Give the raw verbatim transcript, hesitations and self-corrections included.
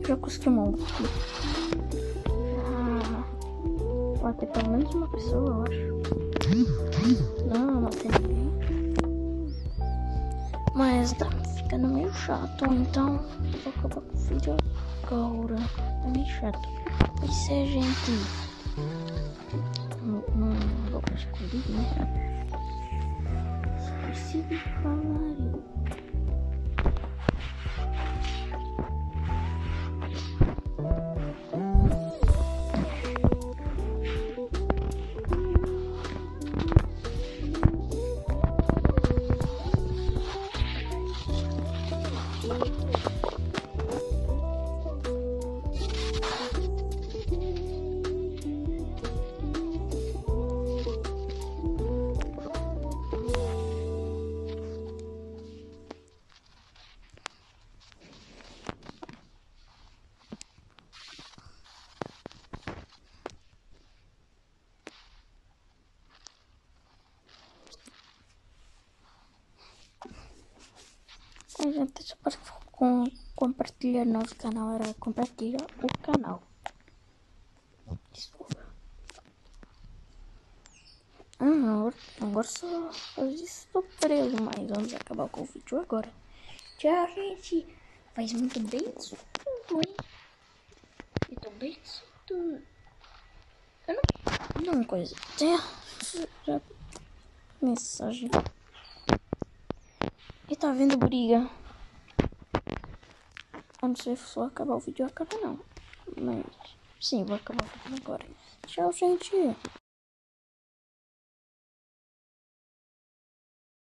já consegui um aqui. Ah, vai ter pelo menos uma pessoa, eu acho. Não, não tem ninguém. Mas tá ficando meio chato, então vou acabar com o vídeo agora. É meio chato. Pois é, gente. Não, não vou pra escolher, né? Esqueci de falar. A gente só para com, compartilhar nosso canal, era compartilhar o canal. Desculpa. Ah, agora só estou preso, mas vamos acabar com o vídeo agora. Tchau, gente. Faz muito bem isso tudo, hein? E também isso tudo. Eu não... Não, coisa. Já... Mensagem. E tá vendo briga? Eu não sei se vou acabar o vídeo agora não. Mas sim, vou acabar o vídeo agora. Tchau, gente.